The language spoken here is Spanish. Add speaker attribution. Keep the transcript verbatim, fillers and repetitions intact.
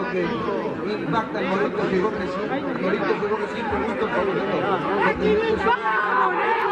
Speaker 1: que impacta el momento, llegó que sí, el momento llegó que sí, por gusto, por gusto.